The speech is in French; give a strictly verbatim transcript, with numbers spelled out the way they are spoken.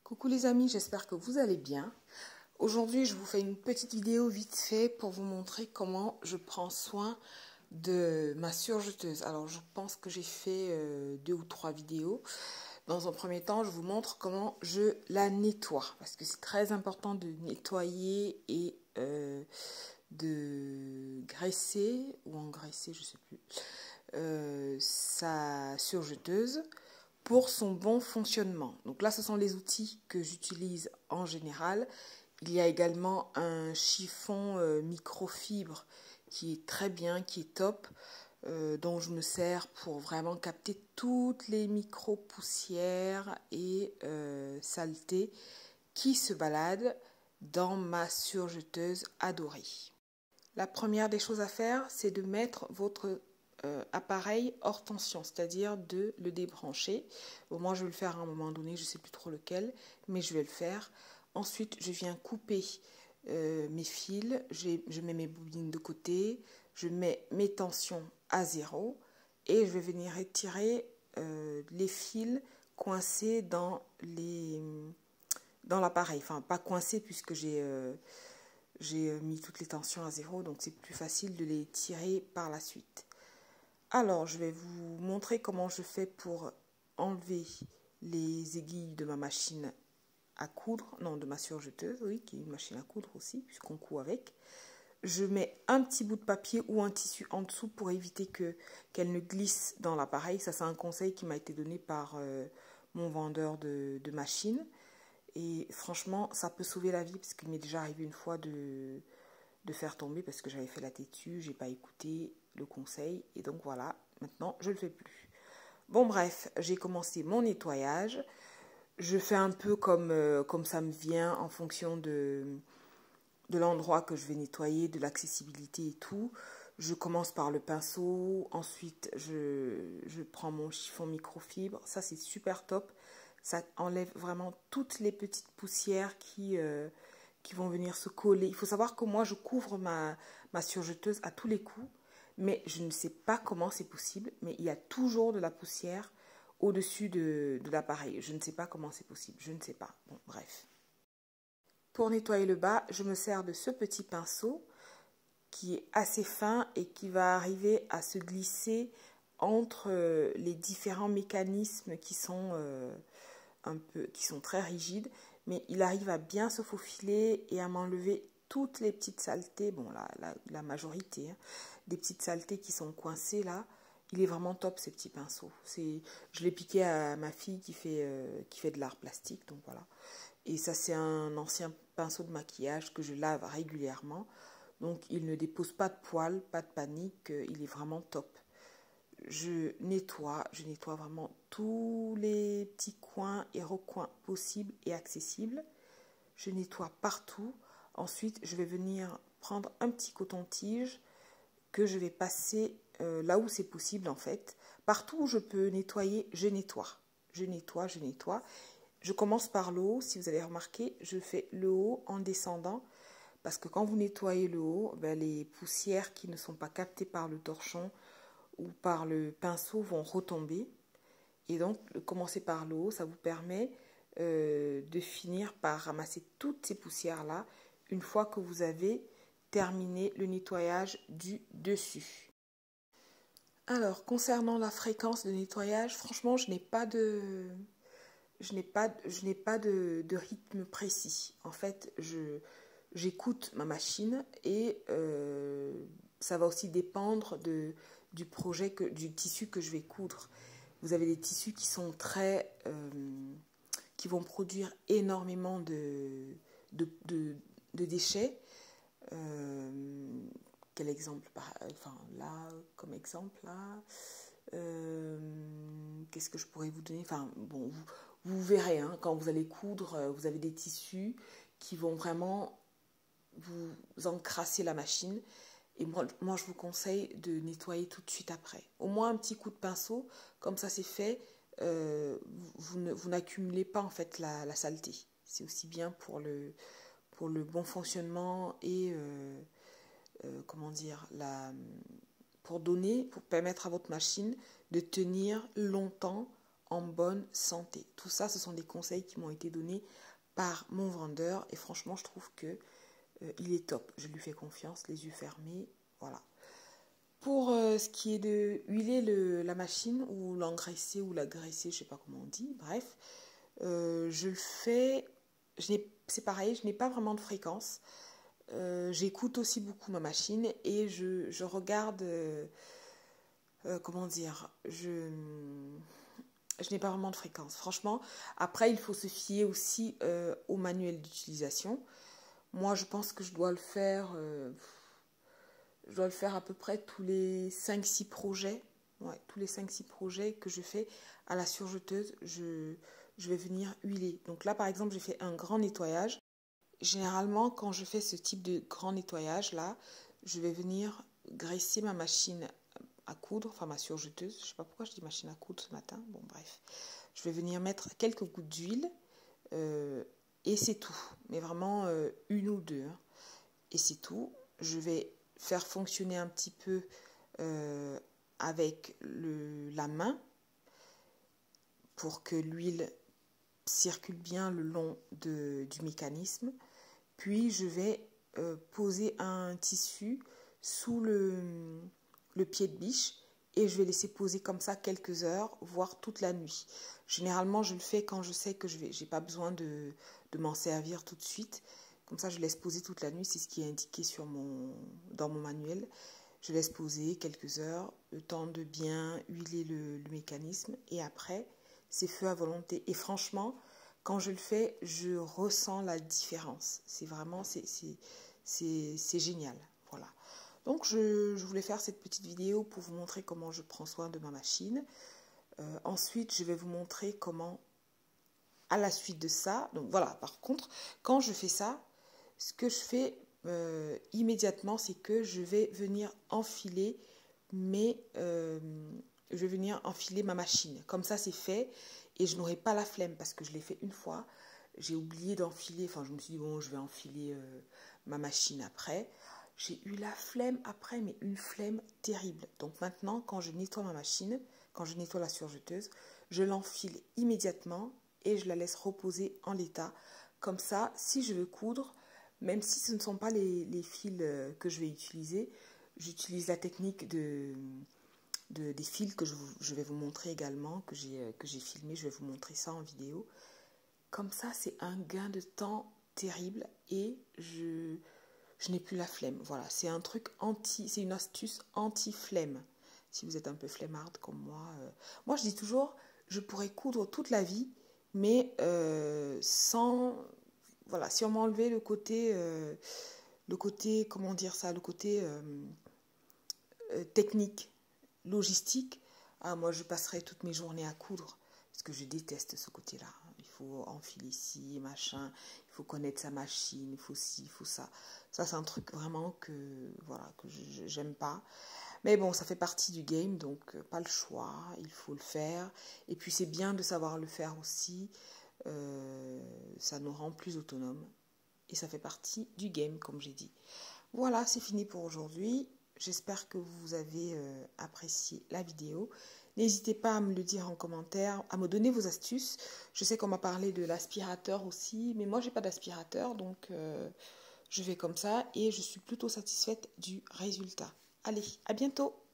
Coucou les amis, j'espère que vous allez bien. Aujourd'hui, je vous fais une petite vidéo vite fait pour vous montrer comment je prends soin de ma surjeteuse. Alors, je pense que j'ai fait euh, deux ou trois vidéos. Dans un premier temps, je vous montre comment je la nettoie. Parce que c'est très important de nettoyer et euh, de graisser, ou engraisser, je ne sais plus, euh, sa surjeteuse pour son bon fonctionnement. Donc là, ce sont les outils que j'utilise en général. Il y a également un chiffon euh, microfibre qui est très bien, qui est top, euh, dont je me sers pour vraiment capter toutes les micro-poussières et euh, saletés qui se baladent dans ma surjeteuse adorée. La première des choses à faire, c'est de mettre votre euh, appareil hors tension, c'est-à-dire de le débrancher. Bon, moi, je vais le faire à un moment donné, je ne sais plus trop lequel, mais je vais le faire. Ensuite, je viens couper euh, mes fils, je mets mes bobines de côté, je mets mes tensions à zéro et je vais venir retirer euh, les fils coincés dans les dans l'appareil. Enfin, pas coincés puisque j'ai euh, j'ai mis toutes les tensions à zéro, donc c'est plus facile de les tirer par la suite. Alors, je vais vous montrer comment je fais pour enlever les aiguilles de ma machine à coudre, non, de ma surjeteuse, oui, qui est une machine à coudre aussi, puisqu'on coud avec. Je mets un petit bout de papier ou un tissu en dessous pour éviter que qu'elle ne glisse dans l'appareil. Ça, c'est un conseil qui m'a été donné par euh, mon vendeur de, de machines. Et franchement, ça peut sauver la vie, parce qu'il m'est déjà arrivé une fois de, de faire tomber, parce que j'avais fait la têtue, j'ai pas écouté le conseil, et donc voilà, maintenant je le fais plus. Bon bref, j'ai commencé mon nettoyage. Je fais un peu comme, euh, comme ça me vient en fonction de, de l'endroit que je vais nettoyer, de l'accessibilité et tout. Je commence par le pinceau, ensuite je, je prends mon chiffon microfibre, ça c'est super top. Ça enlève vraiment toutes les petites poussières qui, euh, qui vont venir se coller. Il faut savoir que moi, je couvre ma, ma surjeteuse à tous les coups, mais je ne sais pas comment c'est possible, mais il y a toujours de la poussière au-dessus de, de l'appareil. Je ne sais pas comment c'est possible, je ne sais pas. Bon, bref. Pour nettoyer le bas, je me sers de ce petit pinceau qui est assez fin et qui va arriver à se glisser entre les différents mécanismes qui sont... Euh, un peu, qui sont très rigides, mais il arrive à bien se faufiler et à m'enlever toutes les petites saletés, bon la, la, la majorité, hein, des petites saletés qui sont coincées là. Il est vraiment top ces petits pinceaux. Je l'ai piqué à ma fille qui fait, euh, qui fait de l'art plastique, donc voilà. Et ça c'est un ancien pinceau de maquillage que je lave régulièrement, donc il ne dépose pas de poils, pas de panique, il est vraiment top. Je nettoie, je nettoie vraiment tous les petits coins et recoins possibles et accessibles. Je nettoie partout. Ensuite, je vais venir prendre un petit coton-tige que je vais passer euh, là où c'est possible en fait. Partout où je peux nettoyer, je nettoie. Je nettoie, je nettoie. Je commence par le haut. Si vous avez remarqué, je fais le haut en descendant. Parce que quand vous nettoyez le haut, ben, les poussières qui ne sont pas captées par le torchon ou par le pinceau vont retomber. Et donc, commencer par le haut, ça vous permet euh, de finir par ramasser toutes ces poussières-là une fois que vous avez terminé le nettoyage du dessus. Alors, concernant la fréquence de nettoyage, franchement, je n'ai pas de, je n'ai pas, je n'ai pas de, de rythme précis. En fait, je, j'écoute ma machine et euh, ça va aussi dépendre de du projet, que, du tissu que je vais coudre. Vous avez des tissus qui sont très... Euh, qui vont produire énormément de, de, de, de déchets. Euh, quel exemple? Enfin, là, comme exemple, là... Euh, qu'est-ce que je pourrais vous donner? Enfin, bon, vous, vous verrez, hein, quand vous allez coudre, vous avez des tissus qui vont vraiment vous encrasser la machine. Et moi, moi, je vous conseille de nettoyer tout de suite après. Au moins un petit coup de pinceau, comme ça c'est fait, euh, vous, vous n'accumulez pas en fait la, la saleté. C'est aussi bien pour le, pour le bon fonctionnement et euh, euh, comment dire, la, pour donner, pour permettre à votre machine de tenir longtemps en bonne santé. Tout ça, ce sont des conseils qui m'ont été donnés par mon vendeur et franchement, je trouve que euh, il est top. Je lui fais confiance, les yeux fermés, voilà. Pour euh, ce qui est de huiler le, la machine ou l'engraisser ou la graisser, je sais pas comment on dit, bref, euh, je le fais, c'est pareil, je n'ai pas vraiment de fréquence. Euh, J'écoute aussi beaucoup ma machine et je, je regarde, euh, euh, comment dire, je, je n'ai pas vraiment de fréquence. Franchement, après, il faut se fier aussi euh, au manuel d'utilisation. Moi, je pense que je dois le faire... Euh, Je dois le faire à peu près tous les cinq six projets. Ouais, tous les cinq six projets que je fais à la surjeteuse, je, je vais venir huiler. Donc là, par exemple, j'ai fait un grand nettoyage. Généralement, quand je fais ce type de grand nettoyage, là, je vais venir graisser ma machine à coudre, enfin ma surjeteuse. Je ne sais pas pourquoi je dis machine à coudre ce matin. Bon, bref. Je vais venir mettre quelques gouttes d'huile euh, et c'est tout. Mais vraiment euh, une ou deux. Hein. Et c'est tout. Je vais faire fonctionner un petit peu euh, avec le, la main pour que l'huile circule bien le long de, du mécanisme. Puis je vais euh, poser un tissu sous le, le pied de biche et je vais laisser poser comme ça quelques heures, voire toute la nuit. Généralement, je le fais quand je sais que je n'ai pas besoin de, de m'en servir tout de suite. Comme ça, je laisse poser toute la nuit, c'est ce qui est indiqué sur mon, dans mon manuel. Je laisse poser quelques heures, le temps de bien huiler le, le mécanisme. Et après, c'est feu à volonté. Et franchement, quand je le fais, je ressens la différence. C'est vraiment, c'est génial. Voilà. Donc, je, je voulais faire cette petite vidéo pour vous montrer comment je prends soin de ma machine. Euh, ensuite, je vais vous montrer comment, à la suite de ça, donc voilà, par contre, quand je fais ça, ce que je fais euh, immédiatement, c'est que je vais venir enfiler mes, euh, je vais venir enfiler ma machine. Comme ça, c'est fait et je n'aurai pas la flemme parce que je l'ai fait une fois. J'ai oublié d'enfiler, enfin, je me suis dit, bon, je vais enfiler euh, ma machine après. J'ai eu la flemme après, mais une flemme terrible. Donc maintenant, quand je nettoie ma machine, quand je nettoie la surjeteuse, je l'enfile immédiatement et je la laisse reposer en l'état. Comme ça, si je veux coudre, même si ce ne sont pas les, les fils que je vais utiliser, j'utilise la technique de, de, des fils que je, je vais vous montrer également, que j'ai que j'ai filmé, je vais vous montrer ça en vidéo. Comme ça, c'est un gain de temps terrible et je, je n'ai plus la flemme. Voilà, c'est un truc anti, c'est une astuce anti-flemme. Si vous êtes un peu flemmarde comme moi. Euh, moi, je dis toujours, je pourrais coudre toute la vie, mais euh, sans... Voilà, si on m'enlevait le côté, euh, le côté, comment dire ça, le côté euh, euh, technique, logistique, ah, moi je passerais toutes mes journées à coudre, parce que je déteste ce côté-là. Il faut enfiler ici, machin, il faut connaître sa machine, il faut ci, il faut ça. Ça, c'est un truc vraiment que, voilà, que je j'aime pas. Mais bon, ça fait partie du game, donc euh, pas le choix, il faut le faire. Et puis c'est bien de savoir le faire aussi. Euh, ça nous rend plus autonomes et ça fait partie du game, comme j'ai dit. Voilà, c'est fini pour aujourd'hui. J'espère que vous avez euh, apprécié la vidéo. N'hésitez pas à me le dire en commentaire, à me donner vos astuces. Je sais qu'on m'a parlé de l'aspirateur aussi, mais moi j'ai pas d'aspirateur, donc euh, je vais comme ça et je suis plutôt satisfaite du résultat. Allez, à bientôt!